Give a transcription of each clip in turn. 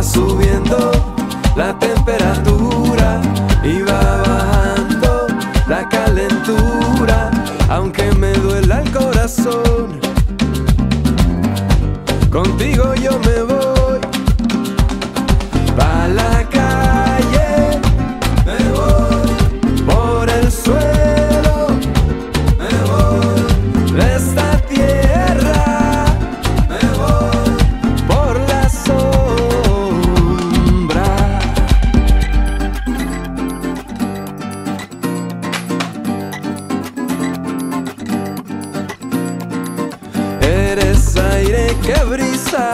subiendo la temperatura y va bajando la calentura, aunque me duela el corazón. Contigo yo me voy pa' la calle, me voy por el suelo, me voy de esta tierra, me voy por la sombra. Eres aire que brisa,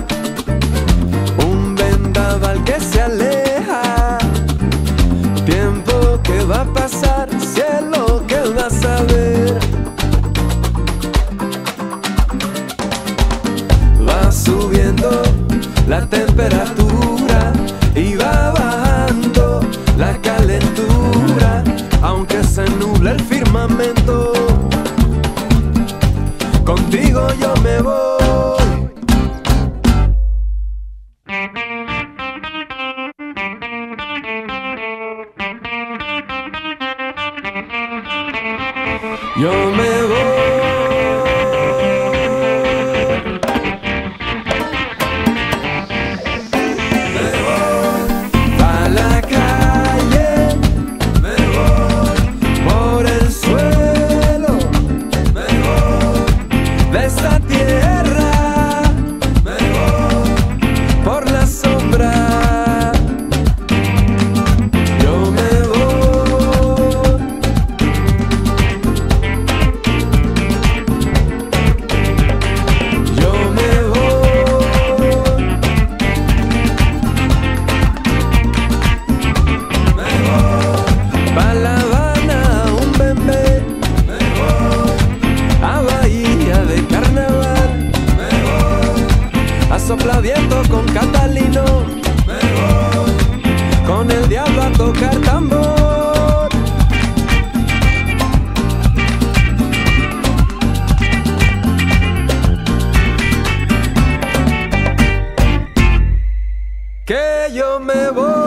un vendaval que se aleja, tiempo que va a pasar, cielo que vas a ver. Va subiendo la temperatura y va bajando la calentura, aunque se nubla el firmamento. Contigo yo me voy. Yo me voy. Me voy a la calle, me voy por el suelo, me voy de esta tierra, me voy por la sombra. Yo me voy. Yo me voy. Me voy pa' La Habana, un bembé, me voy a Bahía de Carnaval, me voy a Soplaviento con Catalino, me voy con el diablo a tocar tambor. Que yo me voy.